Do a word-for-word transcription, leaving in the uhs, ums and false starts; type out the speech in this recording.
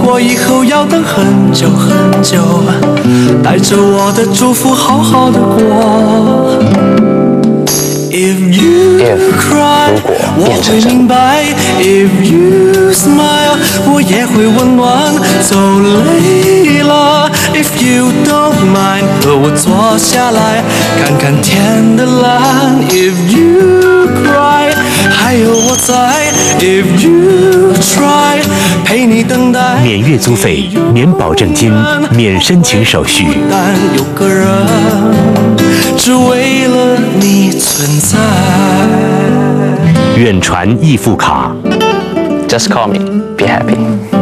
我以后要等很久很久，带着我的祝福好好的过。If you cry， 我会明白 ；If you smile， 我也会温暖。走累了 ，If you don't mind， 和我坐下来看看天的蓝。If you cry， 还有我在。If you try， 陪你等待。 免月租费，免保证金，免申请手续。 但有个人，只为了你存在。 远传易付卡 ，Just call me, be happy.